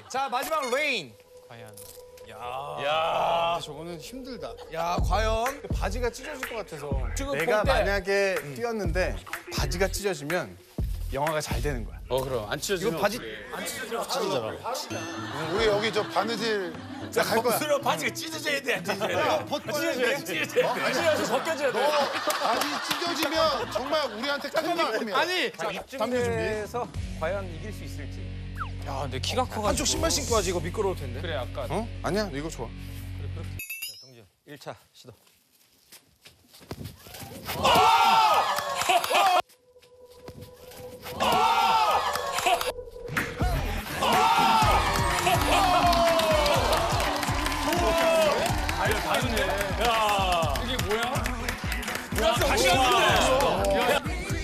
자, 마지막 레인. 과연. 야, 저거는 힘들다. 야, 과연 바지가 찢어질 것 같아서. 지금 내가 볼 때- 만약에 뛰었는데 바지가 찢어지면 영화가 잘 되는 거야. 그럼 안 찢어지면. 이거 바지 우리 여기 저 바느질 갈 거야. 스스로 바지가 찢어져야 돼, 안 찢어져야 돼. 벗겨져야지. 찢어져야 돼. 찢어져서 벗겨져야 돼. 바지 찢어지면 정말 우리한테 큰 마음이야. 아니 담요 준비. 이쯤에서 과연 이길 수 있을지. 야, 근데 키가 커가지고. 한쪽 신발 신고 하지 이거 미끄러울 텐데. 그래, 아까. 어? 아니야 이거 좋아. 정지현 1차 시도. 이게 뭐야? 야, 다시 왔는데.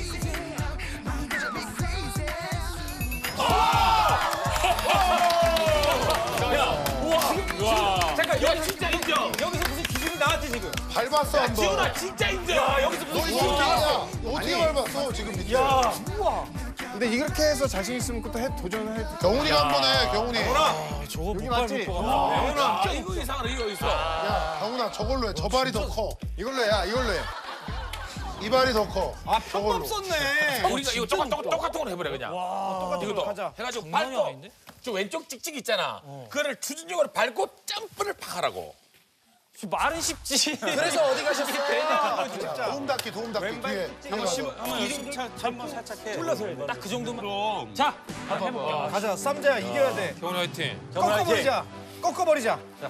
잠깐, 여기 진짜 인정. 여기서 무슨 기술이 나왔지 지금? 밟았어 한 번. 지훈아, 진짜 인정. 여기서 너 무슨 이거 어떻게 밟았어 지금 밑에? 근데 이렇게 해서 자신 있으면 또 도전을 해. 경훈이가 한 번 해. 경훈이. 저거 못 맞지? 밟을 것 같아. 아, 이거 이상하네, 이거 있어. 야 경훈아 저걸로 해. 저 발이 더 커. 이걸로 해. 야 이걸로 해. 이 발이 더 커. 아, 편법 썼네. 우리가 이거 똑같은 걸로 해버려, 그냥. 이것도 가자. 해가지고 장난이 밟고 아닌데? 저 왼쪽 찍찍 있잖아. 그거를 추진력으로 밟고 점프를 팍 하라고. 말은 쉽지. 그래서 어디 가셨어요? 도움 닫기 뒤에. 한번 살짝 해. 불러서 해야 돼. 딱 그 정도면. 자, 한번 해볼게요. 가자, 쌈자야 이겨야 돼. 경훈 화이팅. 꺾어버리자. 꺾어버리자. 자.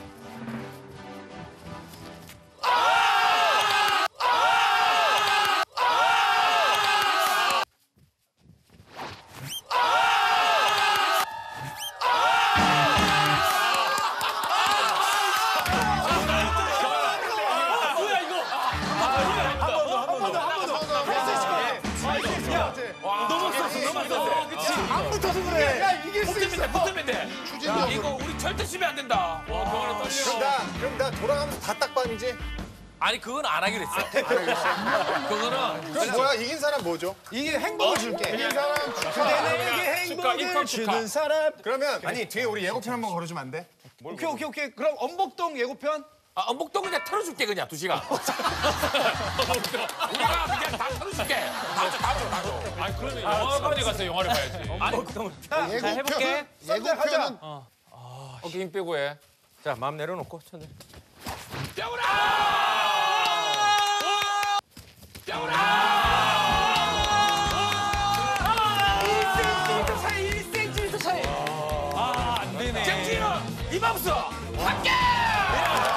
안 붙어서 그래. 야, 이길 수 있어. 붙으면 돼. 추진력으로. 이거 우리 절대 쉬면 안 된다. 와, 경환아 떨려. 그럼 나 돌아가면서 다 딱밤이지? 아니, 그건 안 하기로 했어. 그거는 그럼 뭐야 이긴 사람 뭐죠? 이게 행복을 줄게. 이긴 사람 그대에게 행복을 입학 축하. 주는 사람. 그러면 아니 뒤에 우리 예고편 한번 걸어주면 안 돼? 오케이. 그럼 엄복동 예고편? 아, 엄복동 그냥 털어줄게, 그냥 2시간. 우리가 그냥 다 털어줄게. 다 줘. 아니, 그러면 영화관에 가서 영화를 봐야지. 예고편은 예고편은 어깨 힘 빼고 해. 자, 마음 내려놓고 천천히. 아, 안 되네. 정진우, 이범수, 함께!